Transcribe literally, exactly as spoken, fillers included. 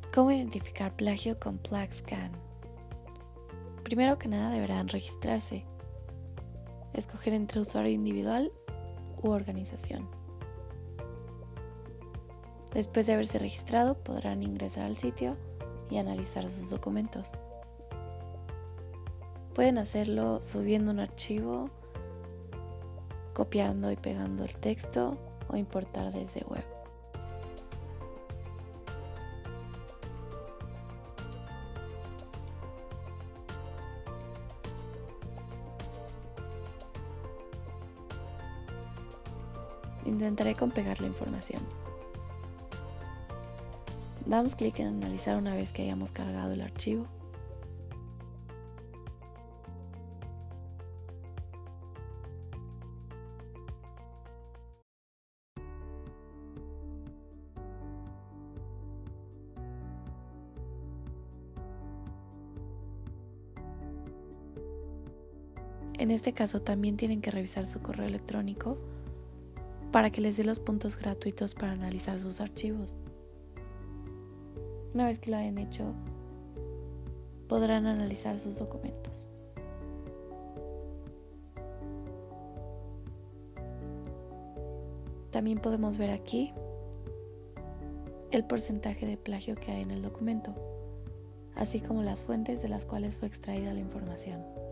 ¿Cómo identificar plagio con PlagScan? Primero que nada deberán registrarse. Escoger entre usuario individual u organización. Después de haberse registrado, podrán ingresar al sitio y analizar sus documentos. Pueden hacerlo subiendo un archivo, copiando y pegando el texto o importar desde web. Intentaré con pegar la información. Damos clic en analizar una vez que hayamos cargado el archivo. En este caso también tienen que revisar su correo electrónico para que les dé los puntos gratuitos para analizar sus archivos. Una vez que lo hayan hecho, podrán analizar sus documentos. También podemos ver aquí el porcentaje de plagio que hay en el documento, así como las fuentes de las cuales fue extraída la información.